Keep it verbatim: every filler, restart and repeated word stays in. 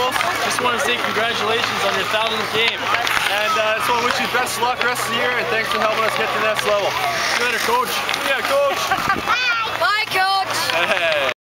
goals. Just want to say congratulations on your thousandth game. And uh, just want to wish you best luck the rest of the year, and thanks for helping us get to the next level. See you later, coach. Yeah, coach.